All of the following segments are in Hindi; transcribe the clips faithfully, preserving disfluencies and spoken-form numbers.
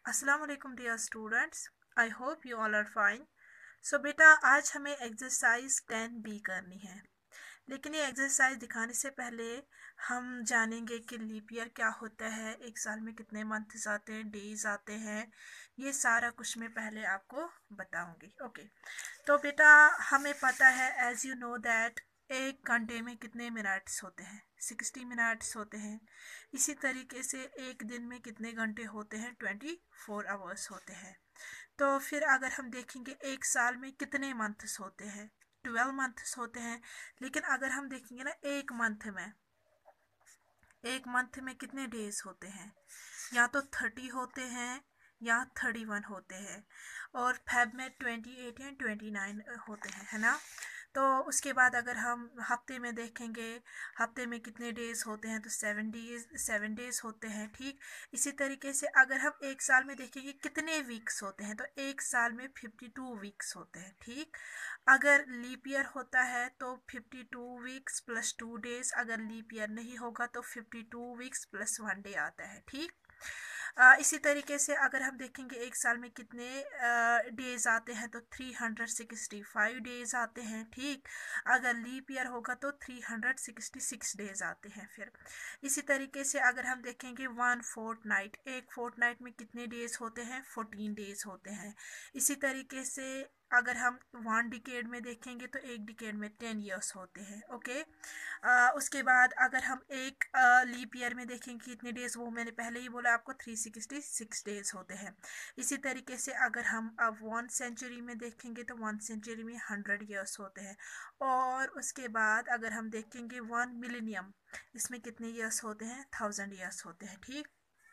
अस्सलाम वालेकुम dear students, I hope you all are fine. So बेटा, आज हमें एक्सरसाइज टेन बी करनी है, लेकिन ये एक्सरसाइज दिखाने से पहले हम जानेंगे कि लीप ईयर क्या होता है, एक साल में कितने मंथ्स आते हैं, डेज आते हैं। ये सारा कुछ मैं पहले आपको बताऊंगी। ओके, तो बेटा हमें पता है, एज यू नो दैट एक घंटे में कितने मिनट्स होते हैं, सिक्सटी मिनट्स होते हैं। इसी तरीके से एक दिन में कितने घंटे होते हैं, ट्वेंटी फोर आवर्स होते हैं। तो फिर अगर हम देखेंगे एक साल में कितने मंथ्स होते हैं, ट्वेल्व मंथ्स होते हैं। लेकिन अगर हम देखेंगे ना, एक मंथ में एक मंथ में कितने डेज होते हैं, या तो थर्टी होते हैं या थर्टी वन होते हैं। और फेब में ट्वेंटी एट या ट्वेंटी नाइन होते हैं, है ना। तो उसके बाद अगर हम हफ्ते में देखेंगे, हफ्ते में कितने डेज होते हैं, तो सेवन डेज सेवन डेज होते हैं। ठीक, इसी तरीके से अगर हम एक साल में देखेंगे कितने वीक्स होते हैं, तो एक साल में फिफ्टी टू वीक्स होते हैं। ठीक, अगर लीप ईयर होता है तो fifty two weeks plus two days, अगर लीप ईयर नहीं होगा तो fifty two weeks plus one day आता है। ठीक, आ, इसी तरीके से अगर हम देखेंगे एक साल में कितने डेज आते हैं, तो three hundred sixty five days आते हैं। ठीक, अगर लीप ईयर होगा तो three hundred sixty six days आते हैं। फिर इसी तरीके से अगर हम देखेंगे वन फोर्थ नाइट, एक फोर्थ नाइट में कितने डेज होते हैं, फोर्टीन डेज होते हैं। इसी तरीके से अगर हम वन डिकेड में देखेंगे तो एक डिकेड में टेन ईयर्स होते हैं। ओके, आ, उसके बाद अगर हम एक लीप ईयर में देखेंगे कितने डेज, वो मैंने पहले ही बोला आपको, थ्री सिक्सटी सिक्स डेज होते हैं। इसी तरीके से अगर हम अब वन सेंचुरी में देखेंगे तो वन सेंचुरी में हंड्रेड ईयर्स होते हैं। और उसके बाद अगर हम देखेंगे वन मिलेनियम, इसमें कितने ईयर्स होते हैं, थाउजेंड ईयर्स होते हैं। ठीक,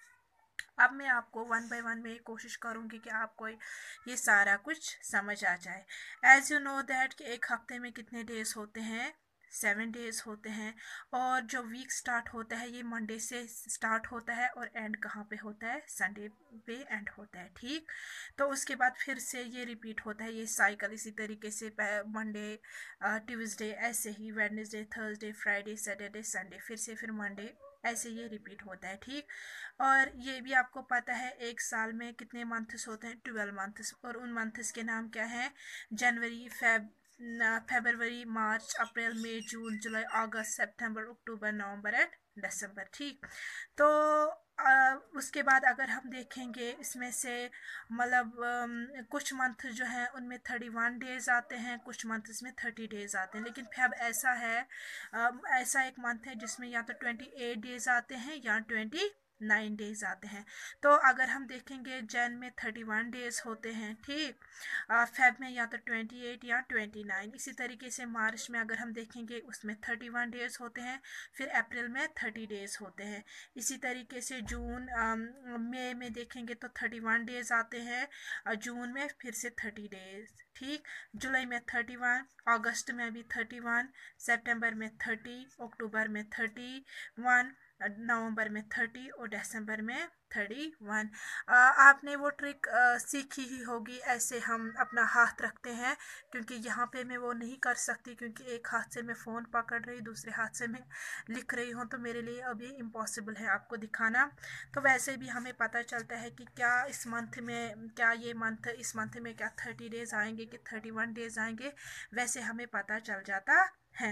अब मैं आपको वन बाय वन में कोशिश करूंगी कि आपको ये सारा कुछ समझ आ जाए। एज यू नो दैट कि एक हफ्ते में कितने डेज होते हैं, सेवन डेज होते हैं। और जो वीक स्टार्ट होता है ये मंडे से स्टार्ट होता है और एंड कहाँ पे होता है, संडे पे एंड होता है। ठीक, तो उसके बाद फिर से ये रिपीट होता है, ये साइकिल इसी तरीके से मंडे, ट्यूसडे, ऐसे ही Wednesday, Thursday, Friday, Saturday, Sunday, फिर से फिर मंडे, ऐसे ये रिपीट होता है। ठीक, और ये भी आपको पता है एक साल में कितने मंथ्स होते हैं, ट्वेल्व मंथ्स। और उन मंथ्स के नाम क्या हैं, जनवरी, Feb February, March, April, May, June, July, August, September, October, November and दिसंबर। ठीक, तो आ, उसके बाद अगर हम देखेंगे इसमें से मतलब अम, कुछ मंथ जो हैं उनमें थर्टी वन डेज आते हैं, कुछ मंथ में थर्टी डेज आते हैं। लेकिन फेब ऐसा है, अम, ऐसा एक मंथ है जिसमें या तो ट्वेंटी एट डेज आते हैं या ट्वेंटी नाइन डेज आते हैं। तो अगर हम देखेंगे जैन में थर्टी वन डेज होते हैं। ठीक, फेब में या तो ट्वेंटी एट या ट्वेंटी नाइन। इसी तरीके से मार्च में अगर हम देखेंगे उसमें थर्टी वन डेज होते हैं, फिर अप्रैल में थर्टी डेज होते हैं। इसी तरीके से जून, मई में देखेंगे तो थर्टी वन डेज आते हैं, और जून में फिर से थर्टी डेज। ठीक, जुलाई में थर्टी वन, अगस्त में भी थर्टी वन, सितंबर में थर्टी, अक्टूबर में थर्टी वन, नवंबर में थर्टी और दिसंबर में थर्टी वन। आपने वो ट्रिक सीखी ही होगी, ऐसे हम अपना हाथ रखते हैं, क्योंकि यहाँ पे मैं वो नहीं कर सकती, क्योंकि एक हाथ से मैं फ़ोन पकड़ रही, दूसरे हाथ से मैं लिख रही हूँ, तो मेरे लिए अब ये इम्पॉसिबल है आपको दिखाना। तो वैसे भी हमें पता चलता है कि क्या इस मंथ में, क्या ये मंथ, इस मंथ में क्या थर्टी डेज आएंगे कि थर्टी वन डेज आएंगे, वैसे हमें पता चल जाता है।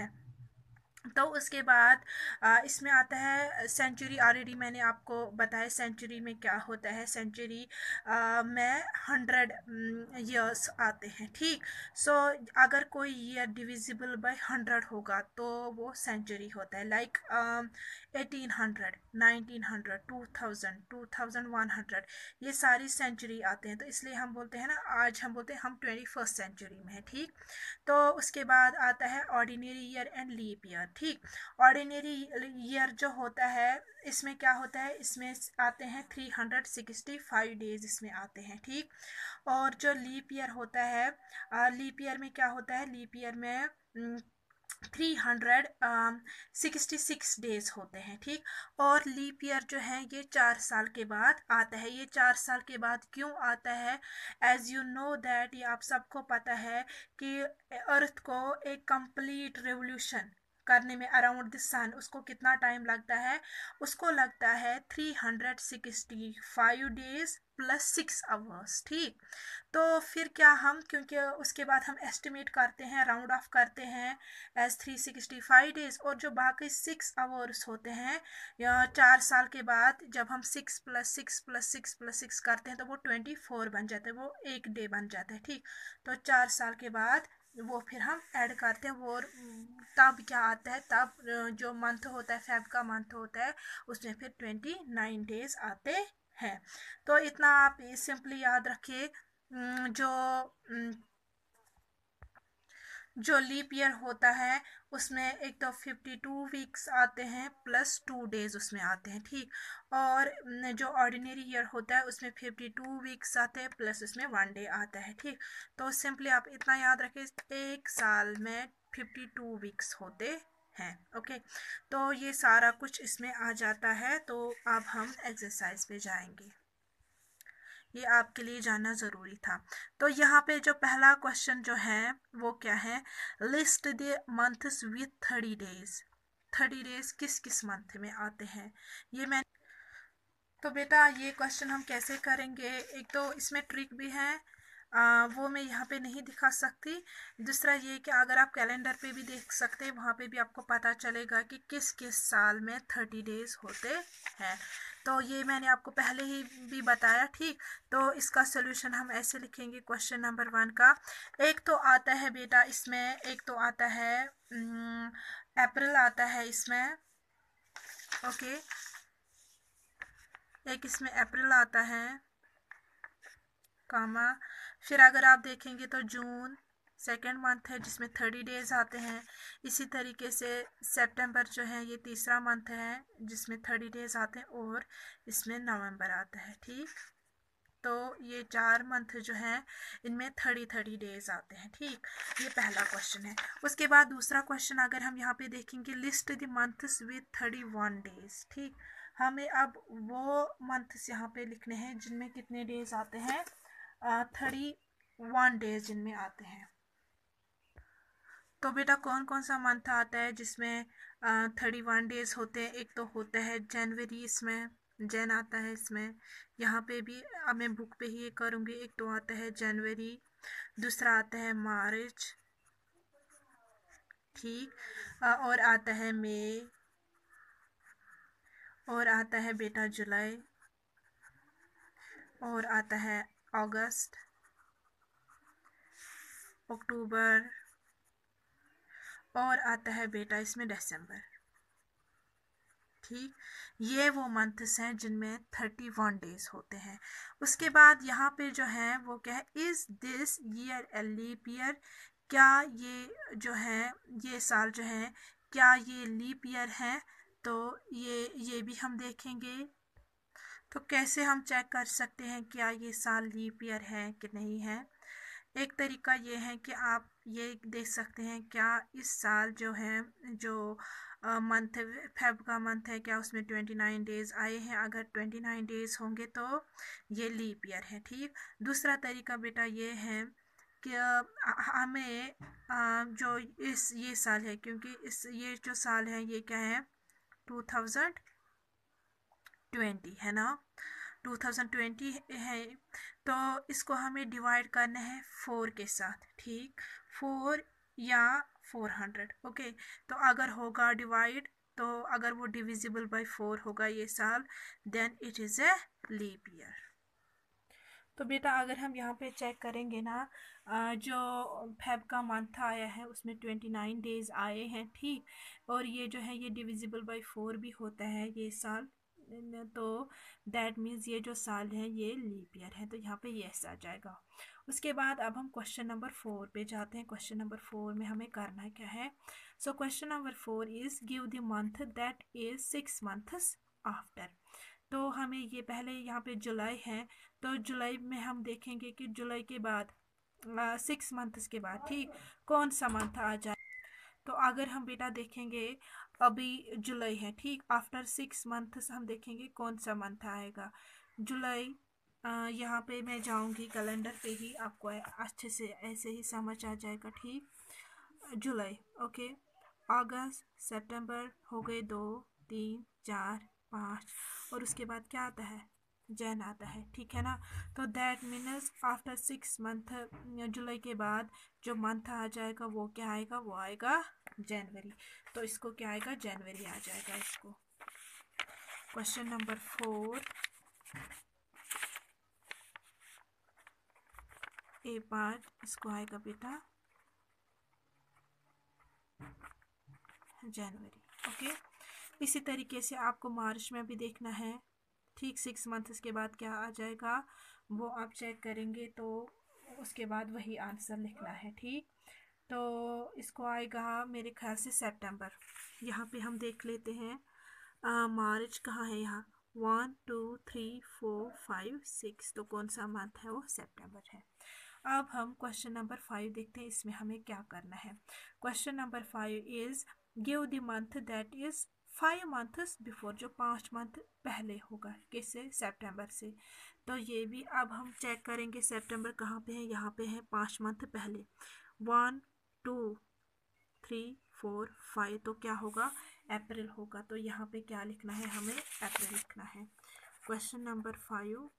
तो उसके बाद आ, इसमें आता है सेंचुरी। ऑलरेडी मैंने आपको बताया सेंचुरी में क्या होता है। सेंचुरी में हंड्रेड ईयर्स आते हैं। ठीक, सो so, अगर कोई ईयर डिविजिबल बाय हंड्रेड होगा तो वो सेंचुरी होता है। Like eighteen hundred, nineteen hundred, two thousand, two thousand one hundred, ये सारी सेंचुरी आते हैं। तो इसलिए हम बोलते हैं ना, आज हम बोलते हैं हम ट्वेंटी फर्स्ट सेंचुरी में है। ठीक, तो उसके बाद आता है ordinary year and leap year. ठीक, ऑर्डिनरी ईयर जो होता है इसमें क्या होता है, इसमें आते हैं three hundred sixty five days इसमें आते हैं। ठीक, और जो लीप ईयर होता है, लीप ईयर में क्या होता है, लीप ईयर में three hundred sixty six days होते हैं। ठीक, और लीप ईयर जो है ये चार साल के बाद आता है। ये चार साल के बाद क्यों आता है, एज यू नो दैट, ये आप सबको पता है कि अर्थ को एक कंप्लीट रेवोल्यूशन करने में अराउंड द सन उसको कितना टाइम लगता है, उसको लगता है three hundred sixty five days plus six hours. ठीक, तो फिर क्या हम, क्योंकि उसके बाद हम एस्टिमेट करते हैं, राउंड ऑफ करते हैं as three sixty five days, और जो बाकी सिक्स आवर्स होते हैं या चार साल के बाद जब हम six plus six plus six plus six करते हैं तो वो ट्वेंटी फोर बन जाते हैं, वो एक डे बन जाता है। ठीक, तो चार साल के बाद वो फिर हम ऐड करते हैं वो, तब क्या आता है, तब जो मंथ होता है, फेब का मंथ होता है, उसमें फिर ट्वेंटी नाइन डेज आते हैं। तो इतना आप सिंपली याद रखिए। जो जो लीप ईयर होता है उसमें एक तो फिफ्टी टू वीक्स आते हैं प्लस टू डेज उसमें आते हैं। ठीक, और जो ऑर्डिनरी ईयर होता है उसमें फिफ्टी टू वीक्स आते हैं प्लस उसमें वन डे आता है। ठीक, तो सिंपली आप इतना याद रखें, एक साल में फिफ्टी टू वीक्स होते हैं। ओके, तो ये सारा कुछ इसमें आ जाता है। तो अब हम एक्सरसाइज पे जाएंगे, ये आपके लिए जानना ज़रूरी था। तो यहाँ पे जो पहला क्वेश्चन जो है वो क्या है, list the months with thirty days. Thirty days किस किस मंथ में आते हैं, ये मैं, तो बेटा ये क्वेश्चन हम कैसे करेंगे, एक तो इसमें ट्रिक भी है, आ, वो मैं यहाँ पे नहीं दिखा सकती। दूसरा ये कि अगर आप कैलेंडर पे भी देख सकते हैं, वहाँ पे भी आपको पता चलेगा कि किस किस साल में थर्टी डेज होते हैं। तो ये मैंने आपको पहले ही भी बताया। ठीक, तो इसका सोल्यूशन हम ऐसे लिखेंगे क्वेश्चन नंबर वन का। एक तो आता है बेटा इसमें, एक तो आता है अप्रैल आता है इसमें। ओके, एक इसमें अप्रैल आता है कामा, फिर अगर आप देखेंगे तो जून सेकेंड मंथ है जिसमें थर्टी डेज आते हैं। इसी तरीके से सितंबर जो है ये तीसरा मंथ है जिसमें थर्टी डेज आते हैं, और इसमें नवंबर आता है। ठीक, तो ये चार मंथ जो हैं इनमें थर्टी थर्टी डेज आते हैं। ठीक, ये पहला क्वेश्चन है। उसके बाद दूसरा क्वेश्चन अगर हम यहाँ पे देखेंगे, list the months with thirty one days. ठीक, हमें अब वो मंथ्स यहाँ पे लिखने हैं जिनमें कितने डेज आते हैं, थर्टी वन डेज जिनमें आते हैं। तो बेटा कौन कौन सा मंथ आता है जिसमें थर्टी वन डेज होते हैं, एक तो होता है जनवरी, इसमें जैन आता है इसमें, यहाँ पे भी अब मैं बुक पे ही ये करूँगी। एक तो आता है जनवरी, दूसरा आता है मार्च, ठीक, और आता है मई, और आता है बेटा जुलाई, और आता है अगस्त, अक्टूबर, और आता है बेटा इसमें दिसंबर। ठीक, ये वो मंथ्स हैं जिनमें थर्टी वन डेज होते हैं। उसके बाद यहाँ पे जो है वो क्या है, is this year a leap year, क्या ये जो है ये साल जो है क्या ये लीप ईयर है, तो ये ये भी हम देखेंगे। तो कैसे हम चेक कर सकते हैं क्या ये साल लीप ईयर है कि नहीं है। एक तरीका ये है कि आप ये देख सकते हैं क्या इस साल जो है जो मंथ फेब का मंथ है क्या उसमें ट्वेंटी नाइन डेज आए हैं, अगर ट्वेंटी नाइन डेज होंगे तो ये लीप ईयर है। ठीक, दूसरा तरीका बेटा ये है कि हमें जो इस ये साल है, क्योंकि इस ये जो साल है ये क्या है टू थाउजेंड ट्वेंटी है ना, टू थाउजेंड ट्वेंटी है, तो इसको हमें डिवाइड करना है फोर के साथ। ठीक, फोर या फोर हंड्रेड। ओके, तो अगर होगा डिवाइड, तो अगर वो डिविजिबल बाय फोर होगा ये साल, then it is a leap year. तो बेटा अगर हम यहाँ पे चेक करेंगे ना, जो फेब का मंथ आया है उसमें ट्वेंटी नाइन डेज आए हैं। ठीक, और ये जो है ये डिविजिबल बाय फोर भी होता है ये साल, तो दैट मीन्स ये जो साल है ये लीप ईयर है, तो यहाँ पे यस आ जाएगा। उसके बाद अब हम क्वेश्चन नंबर फोर पे जाते हैं। क्वेश्चन नंबर फोर में हमें करना क्या है, so question number four is give the month that is six months after. तो हमें ये पहले यहाँ पे जुलाई है, तो जुलाई में हम देखेंगे कि जुलाई के बाद सिक्स मंथ्स के बाद ठीक कौन सा मंथ आ जाए। तो अगर हम बेटा देखेंगे अभी जुलाई है, ठीक, आफ्टर सिक्स मंथ्स हम देखेंगे कौन सा मंथ आएगा जुलाई। यहाँ पे मैं जाऊँगी कैलेंडर पे ही, आपको अच्छे से ऐसे ही समझ आ जाएगा। ठीक, जुलाई, ओके, अगस्त, सितंबर हो गए दो, तीन, चार, पाँच, और उसके बाद क्या आता है, जैन आता है, ठीक है ना। तो that means after six month, जुलाई के बाद जो मंथ आ जाएगा वो क्या आएगा, वो आएगा जनवरी। तो इसको क्या आएगा, जनवरी आ जाएगा इसको। Question number four, A part, इसको आएगा बेटा जनवरी। ओके, इसी तरीके से आपको मार्च में भी देखना है, ठीक। सिक्स मंथ्स के बाद क्या आ जाएगा वो आप चेक करेंगे, तो उसके बाद वही आंसर लिखना है, ठीक। तो इसको आएगा मेरे ख्याल से सितंबर। यहाँ पे हम देख लेते हैं आ, मार्च कहाँ है, यहाँ one two three four five six, तो कौन सा मंथ है, वो सितंबर है। अब हम क्वेश्चन नंबर फाइव देखते हैं, इसमें हमें क्या करना है। Question number five is give the month that is five months before, जो पाँच मंथ पहले होगा, किससे, सितंबर से। तो ये भी अब हम चेक करेंगे सितंबर कहाँ पे है, यहाँ पे है पाँच मंथ पहले, one two three four five, तो क्या होगा, अप्रैल होगा। तो यहाँ पे क्या लिखना है, हमें अप्रैल लिखना है। Question number five,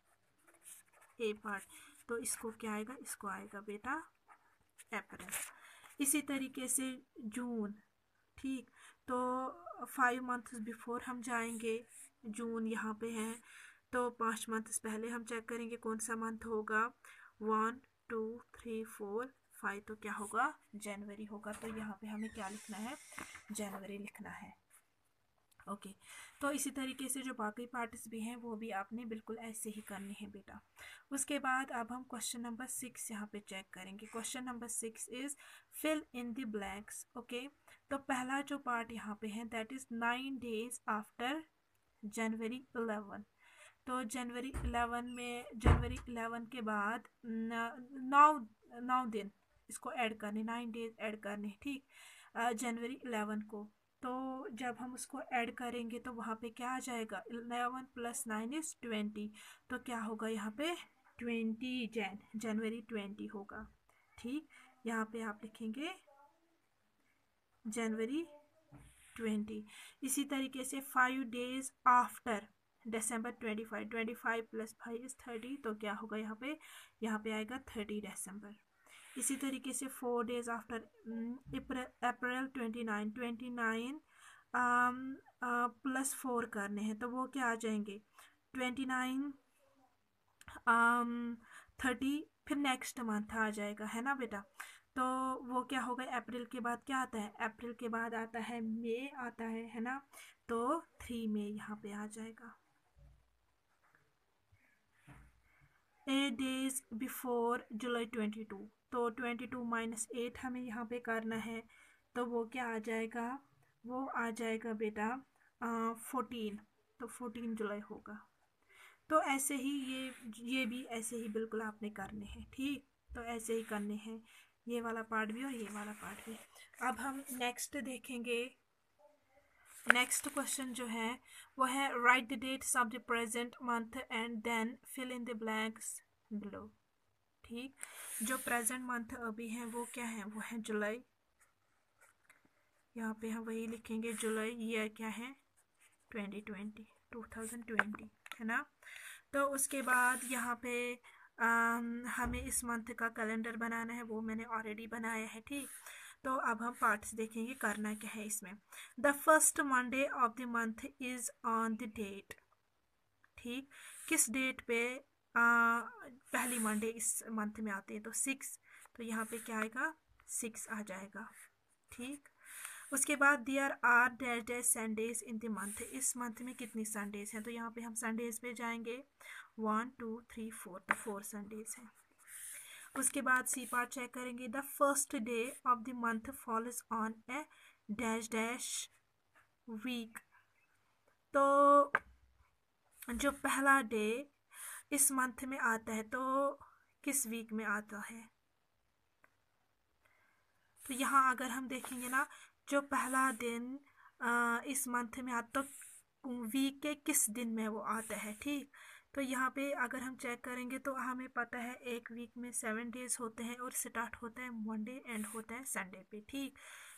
A part, तो इसको क्या आएगा, इसको आएगा बेटा अप्रैल। इसी तरीके से जून, ठीक। तो फाइव मंथ्स बिफोर हम जाएंगे, जून यहाँ पे है, तो पाँच मंथ्स पहले हम चेक करेंगे कौन सा मंथ होगा, one two three four five, तो क्या होगा, जनवरी होगा। तो यहाँ पे हमें क्या लिखना है, जनवरी लिखना है। ओके, तो इसी तरीके से जो बाकी पार्ट्स भी हैं वो भी आपने बिल्कुल ऐसे ही करने हैं बेटा। उसके बाद अब हम क्वेश्चन नंबर सिक्स यहाँ पे चेक करेंगे। Question number six is fill in the blanks. Okay, तो पहला जो पार्ट यहाँ पे है that is nine days after January eleven. तो जनवरी इलेवन में, जनवरी इलेवन के बाद नौ नौ दिन इसको ऐड करने, नाइन डेज ऐड करने, ठीक, जनवरी इलेवन को। तो जब हम उसको ऐड करेंगे तो वहाँ पे क्या आ जाएगा, eleven plus nine is twenty, तो क्या होगा यहाँ पे ट्वेंटी, जैन जनवरी ट्वेंटी होगा, ठीक। यहाँ पे आप लिखेंगे जनवरी ट्वेंटी। इसी तरीके से five days after December twenty five, twenty five plus five is thirty, तो क्या होगा यहाँ पे, यहाँ पे आएगा थर्टी दिसंबर। इसी तरीके से four days after April twenty nine, twenty nine plus four करने हैं, तो वो क्या आ जाएंगे, ट्वेंटी नाइन, थर्टी, फिर नेक्स्ट मंथ आ जाएगा, है ना बेटा। तो वो क्या होगा, अप्रैल के बाद क्या आता है, अप्रैल के बाद आता है मई आता है है ना। तो थ्री मई यहाँ पे आ जाएगा। Eight days before July twenty two, तो ट्वेंटी टू माइनस एट हमें यहाँ पे करना है, तो वो क्या आ जाएगा, वो आ जाएगा बेटा फोर्टीन, तो फोर्टीन जुलाई होगा। तो ऐसे ही ये ये भी ऐसे ही बिल्कुल आपने करने हैं, ठीक। तो ऐसे ही करने हैं, ये वाला पार्ट भी और ये वाला पार्ट भी। अब हम नेक्स्ट देखेंगे। नेक्स्ट क्वेश्चन जो है वो है write the dates of the present month and then fill in the blanks below, ठीक। जो प्रेजेंट मंथ अभी है वो क्या है, वो है जुलाई। यहाँ पे हम वही लिखेंगे जुलाई, ईयर क्या है, twenty twenty, two thousand twenty, है ना। तो उसके बाद यहाँ पे आम, हमें इस मंथ का कैलेंडर बनाना है, वो मैंने ऑलरेडी बनाया है, ठीक। तो अब हम पार्ट्स देखेंगे करना क्या है इसमें। The first Monday of the month is on the date, ठीक। किस डेट पे आ, पहली मंडे इस मंथ में आती है, तो सिक्स, तो यहाँ पे क्या आएगा, सिक्स आ जाएगा, ठीक। उसके बाद there are dash dash Sundays in the month, इस मंथ में कितनी संडेज हैं, तो यहाँ पे हम संडेज पे जाएंगे, वन टू थ्री फोर, तो फोर संडेज हैं। उसके बाद सी पार्ट चेक करेंगे। The first day of the month falls on a dash dash week, तो जो पहला डे इस मंथ में आता है तो किस वीक में आता है, तो यहाँ अगर हम देखेंगे ना, जो पहला दिन आ, इस मंथ में आता तो वीक के किस दिन में वो आता है, ठीक। तो यहाँ पे अगर हम चेक करेंगे तो हमें पता है एक वीक में सेवन डेज होते हैं और स्टार्ट होता है मंडे एंड होता है संडे पे, ठीक।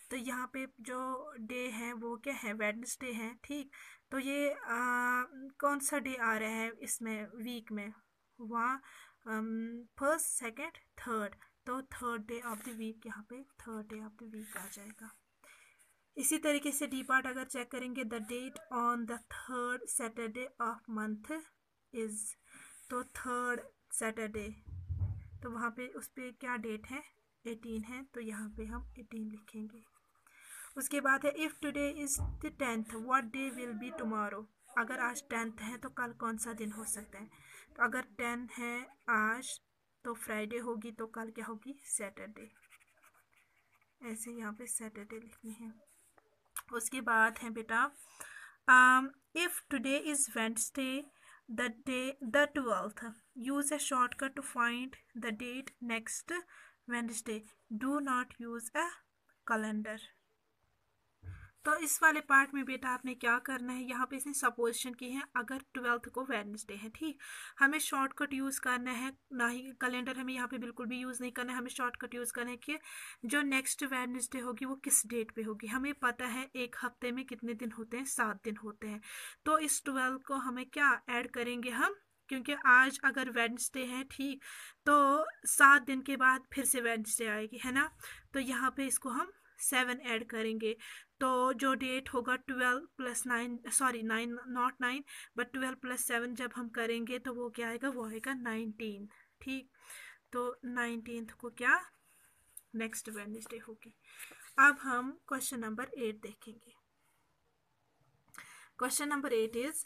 तो यहाँ पे जो डे है वो क्या है, वेडनेसडे है, ठीक। तो ये आ, कौन सा डे आ रहा है इसमें वीक में, वहाँ फर्स्ट सेकंड थर्ड, तो third day of the week, यहाँ पे third day of the week आ जाएगा। इसी तरीके से डी पार्ट अगर चेक करेंगे, the date on the third Saturday of month is, तो थर्ड सैटरडे, तो वहाँ पे उस पर क्या डेट है, एटीन है, तो यहाँ पे हम एटीन लिखेंगे। उसके बाद है if today is the tenth what day will be tomorrow, अगर आज टेंथ है तो कल कौन सा दिन हो सकता है, तो अगर टेन है आज तो फ्राइडे होगी, तो कल क्या होगी, सैटरडे। ऐसे यहाँ पे सैटरडे लिखनी है। उसके बाद है बेटा if today is Wednesday the day the twelfth, use a shortcut to find the date next Wednesday, do not use a calendar. तो इस वाले पार्ट में बेटा आपने क्या करना है, यहाँ पे इसने सपोजिशन की है, अगर ट्वेल्थ को वेडनेसडे है, ठीक, हमें शॉर्टकट यूज़ करना है, ना ही कैलेंडर हमें यहाँ पे बिल्कुल भी यूज़ नहीं करना है, हमें शॉर्टकट यूज़ करना है कि जो नेक्स्ट वेडनेसडे होगी वो किस डेट पे होगी। हमें पता है एक हफ्ते में कितने दिन होते हैं, सात दिन होते हैं, तो इस ट्वेल्व को हमें क्या ऐड करेंगे हम, क्योंकि आज अगर वेडनेसडे है, ठीक, तो सात दिन के बाद फिर से वेडनेसडे आएगी, है ना, तो यहाँ पे इसको हम सेवन ऐड करेंगे, तो जो डेट होगा twelve plus nine, sorry nine not nine but twelve plus seven जब हम करेंगे तो वो क्या आएगा, वो आएगा नाइनटीन, ठीक। तो नाइनटीन को क्या नेक्स्ट वेडनेसडे होगी। अब हम क्वेश्चन नंबर एट देखेंगे। Question number eight is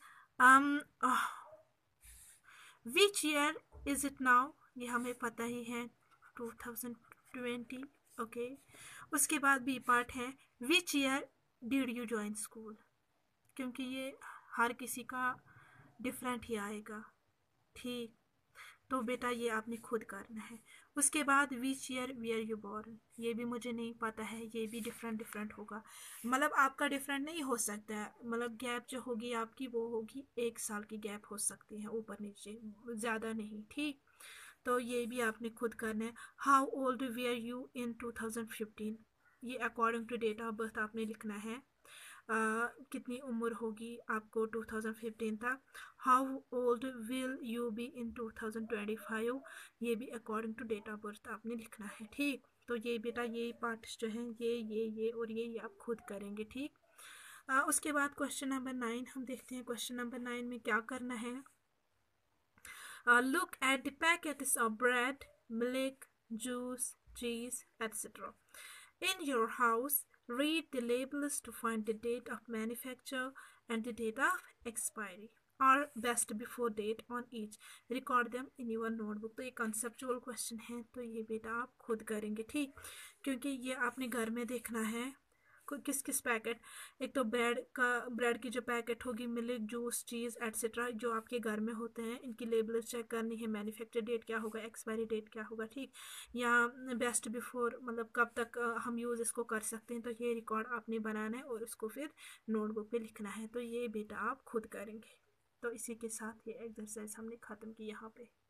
which year is it now, ये हमें पता ही है टू थाउजेंड ट्वेंटी, ओके। उसके बाद बी पार्ट है which year did you join school, क्योंकि ये हर किसी का डिफरेंट ही आएगा, ठीक, तो बेटा ये आपने खुद करना है। उसके बाद which year were you born, ये भी मुझे नहीं पता है, ये भी डिफरेंट डिफरेंट होगा, मतलब आपका डिफरेंट नहीं हो सकता है, मतलब गैप जो होगी आपकी वो होगी एक साल की गैप हो सकती है ऊपर नीचे, ज़्यादा नहीं, ठीक, तो ये भी आपने खुद करना है। How old were you in two thousand fifteen, ये according to date of birth आपने लिखना है, Uh, कितनी उम्र होगी आपको टू थाउजेंड फिफ्टीन तक। How old will you be in two thousand twenty five, ये भी according to date of birth आपने लिखना है, ठीक। तो ये बेटा ये पार्ट जो है ये ये ये और ये ये आप खुद करेंगे, ठीक। uh, उसके बाद क्वेश्चन नंबर नाइन हम देखते हैं। क्वेश्चन नंबर नाइन में क्या करना है, look at the packets of bread, milk, juice, cheese etcetera in your house. Read the labels to find the date of manufacture and the date of expiry or best before date on each. Record them in your notebook। तो ये conceptual question है, तो ये बेटा आप खुद करेंगे, ठीक, क्योंकि ये आपने घर में देखना है किस किस पैकेट, एक तो ब्रेड का, ब्रेड की जो पैकेट होगी, मिल्क, जूस, चीज़ एटसेट्रा जो आपके घर में होते हैं, इनकी लेबल चेक करनी है, मैन्युफैक्चर डेट क्या होगा, एक्सपायरी डेट क्या होगा, ठीक, या बेस्ट बिफोर मतलब कब तक हम यूज़ इसको कर सकते हैं, तो ये रिकॉर्ड आपने बनाना है और उसको फिर नोटबुक पे लिखना है, तो ये बेटा आप खुद करेंगे। तो इसी के साथ ये एक्सरसाइज हमने ख़त्म की यहाँ पे।